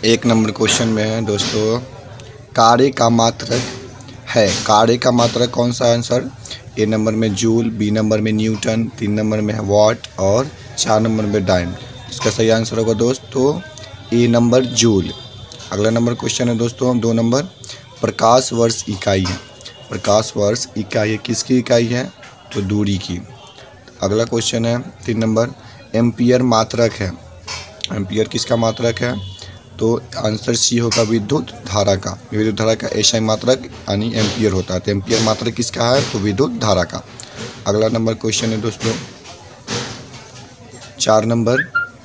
एक number question में है दोस्तों, कार्य का मात्रक है। कार्य का मात्रक कौन सा आंसर? ए नंबर में जूल, बी नंबर में न्यूटन, 3 नंबर में है वॉट और 4 नंबर में डाइम। इसका सही आंसर होगा दोस्तों ए नंबर जूल। अगला नंबर क्वेश्चन है दोस्तों 2 नंबर, प्रकाश वर्ष इकाई है। प्रकाश वर्ष इकाई है, किसकी इकाई है? तो दूरी की। अगला क्वेश्चन है 3 नंबर, एम्पियर मात्रक है। एम्पियर किसका मात्रक है? तो आंसर सी होगा विद्युत धारा का। विद्युत धारा का एसआई मात्रक यानी एम्पियर होता है। तो एम्पियर मात्रक किसका है? तो विद्युत धारा का। अगला नंबर क्वेश्चन है दोस्तों 4 नंबर,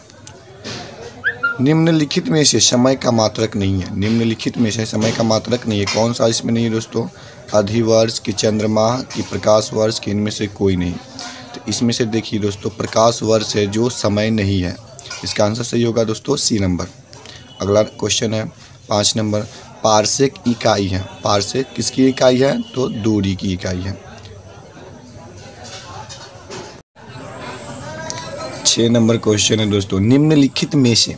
निम्नलिखित में से समय का मात्रक नहीं है। निम्नलिखित में से समय का मात्रक नहीं है, कौन सा इसमें नहीं है दोस्तों? अधिवर्ष की, चंद्रमाह की, प्रकाश वर्ष की, इनमें से कोई नहीं। तो इसमें से देखिए दोस्तों प्रकाश वर्ष है जो समय नहीं है। इसका आंसर सही होगा दोस्तों सी नंबर। अगला क्वेश्चन है 5 नंबर, पारसेक इकाई है। पारसेक किसकी इकाई है? तो दूरी की इकाई है। 6 नंबर क्वेश्चन है दोस्तों, निम्नलिखित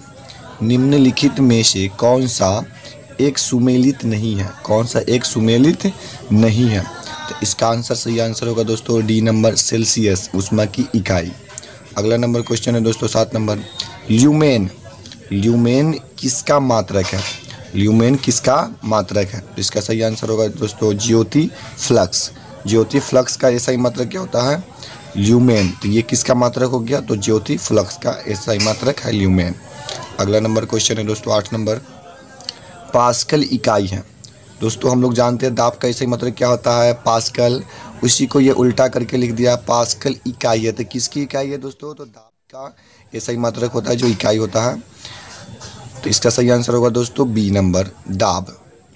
में से कौन सा एक सुमेलित नहीं है? कौन सा एक सुमेलित नहीं है? तो इसका आंसर सही आंसर होगा दोस्तों डी नंबर, सेल्सियस, ऊष्मा की इकाई। अगला नंबर क्वेश्चन है दोस्तों 7 नंबर, ल्यूमेन। ल्यूमेन किसका मात्रक है? ल्यूमेन किसका मात्रक है? इसका सही आंसर होगा दोस्तों ज्योति फ्लक्स। ज्योति फ्लक्स का ऐसा ही मात्रक क्या होता है? ल्यूमेन। तो ये किसका मात्रक हो गया? तो ज्योति फ्लक्स का ऐसा ही मात्रक है ल्यूमेन। अगला नंबर क्वेश्चन है दोस्तों 8 नंबर, पास्कल इकाई है। दोस्तों हम लोग जानते हैं दाब का ऐसा ही मात्रक क्या होता है? पास्कल। उसी को ये उल्टा करके लिख दिया, पास्कल इकाई है। तो किसकी इकाई है दोस्तों? तो दाब का ऐसा ही मात्रक होता है जो इकाई होता है। तो इसका सही आंसर होगा दोस्तों बी नंबर, दाब।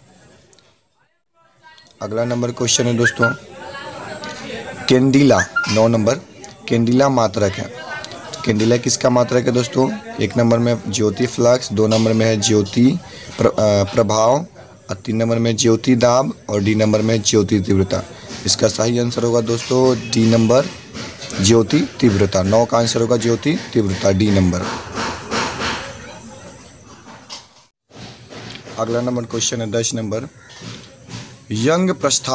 अगला नंबर क्वेश्चन है दोस्तों कैंडिला। 9 नंबर, कैंडिला मात्रक है। तो कैंडिला किसका मात्रक है दोस्तों? 1 नंबर में ज्योति फ्लक्स, 2 नंबर में है ज्योति प्रभाव और 3 नंबर में ज्योति दाब और डी नंबर में ज्योति तीव्रता। इसका सही आंसर होगा दोस्तों डी नंबर, ज्योति तीव्रता। 9 का आंसर होगा ज्योति तीव्रता, डी नंबर। अगला नंबर क्वेश्चन है 10 नंबर, यंग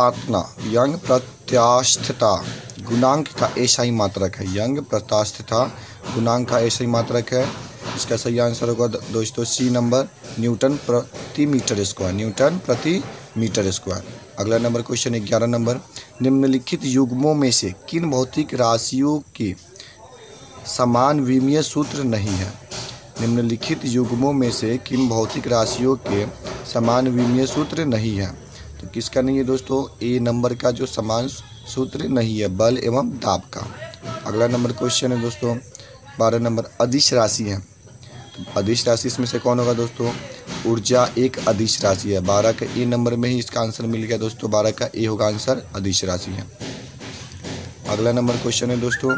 प्रत्यास्थता गुणांक का एसआई मात्रक है। यंग प्रत्यास्थता गुणांक का एसआई मात्रक है। इसका सही आंसर होगा दोस्तों सी नंबर, न्यूटन प्रति मीटर स्क्वायर। न्यूटन प्रति मीटर स्क्वायर। अगला नंबर क्वेश्चन 11 नंबर, निम्नलिखित युग्मों में से किन भौतिक राशियों के समान विमीय सूत्र नहीं है? निम्नलिखित युग्मों में से किन भौतिक राशियों के समान विमीय सूत्र नहीं है? तो किसका नहीं है दोस्तों? ए नंबर का जो समान सूत्र नहीं है, बल एवं दाब का। अगला नंबर क्वेश्चन है दोस्तों 12 नंबर, अदिश राशि है। तो अदिश राशि इसमें से कौन होगा दोस्तों? ऊर्जा एक अदिश राशि है। 12 का ए नंबर में ही इसका आंसर मिल गया दोस्तों, 12 का ए होगा आंसर, अदिश राशि है। अगला नंबर क्वेश्चन है दोस्तों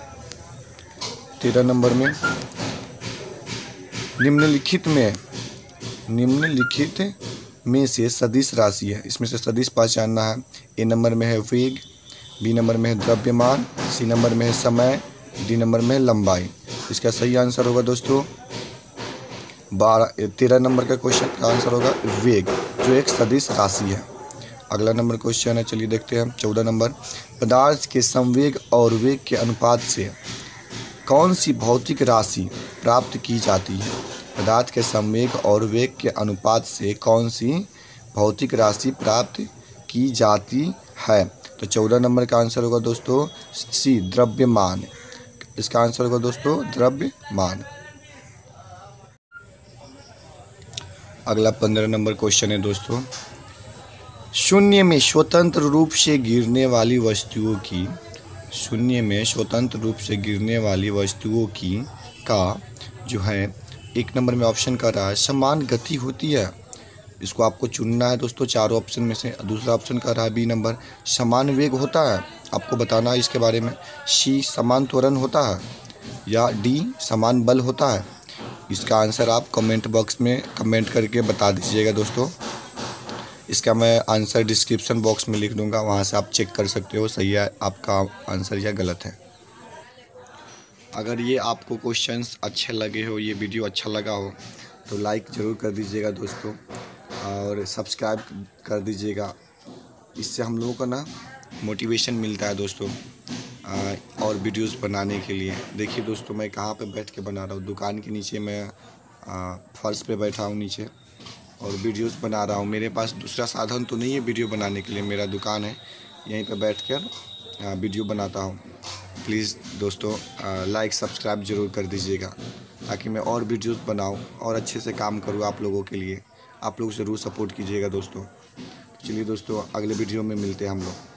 13 नंबर में, निम्नलिखित में से सदिश राशि है। इसमें से सदिश पहचानना है। ए नंबर में है वेग, बी नंबर में है द्रव्यमान, सी नंबर में है समय, डी नंबर में है लंबाई। इसका सही आंसर होगा दोस्तों 13 नंबर का क्वेश्चन का आंसर होगा वेग, जो एक सदिश राशि है। अगला नंबर क्वेश्चन है, चलिए देखते हैं 14 नंबर, पदार्थ के संवेग और वेग के अनुपात से कौन सी भौतिक राशि प्राप्त की जाती है? पदार्थ के संवेग और वेग के अनुपात से कौन सी भौतिक राशि प्राप्त की जाती है? तो 14 नंबर का आंसर होगा दोस्तों सी, द्रव्यमान। इसका आंसर होगा दोस्तों द्रव्यमान। अगला 15 नंबर क्वेश्चन है दोस्तों, शून्य में स्वतंत्र रूप से गिरने वाली वस्तुओं की, शून्य में स्वतंत्र रूप से गिरने वाली वस्तुओं की का जो है 1 नंबर में ऑप्शन कर रहा है समान गति होती है। इसको आपको चुनना है दोस्तों चारों ऑप्शन में से। दूसरा ऑप्शन कर रहा है बी नंबर, समान वेग होता है, आपको बताना है इसके बारे में। सी, समान त्वरण होता है, या डी, समान बल होता है। इसका आंसर आप कमेंट बॉक्स में कमेंट करके बता दीजिएगा दोस्तों। इसका मैं आंसर डिस्क्रिप्शन बॉक्स में लिख दूंगा, वहाँ से आप चेक कर सकते हो सही है आपका आंसर या गलत है। अगर ये आपको क्वेश्चंस अच्छे लगे हो, ये वीडियो अच्छा लगा हो, तो लाइक ज़रूर कर दीजिएगा दोस्तों और सब्सक्राइब कर दीजिएगा। इससे हम लोगों को ना मोटिवेशन मिलता है दोस्तों और वीडियोस बनाने के लिए। देखिए दोस्तों मैं कहाँ पे बैठ के बना रहा हूँ, दुकान के नीचे मैं फर्श पे बैठा हूँ नीचे और वीडियोस बना रहा हूँ। मेरे पास दूसरा साधन तो नहीं है वीडियो बनाने के लिए, मेरा दुकान है, यहीं पे बैठ कर वीडियो बनाता हूँ। प्लीज़ दोस्तों लाइक सब्सक्राइब ज़रूर कर दीजिएगा ताकि मैं और वीडियोस बनाऊँ और अच्छे से काम करूँ आप लोगों के लिए। आप लोग ज़रूर सपोर्ट कीजिएगा दोस्तों। चलिए दोस्तों अगले वीडियो में मिलते हैं हम लोग।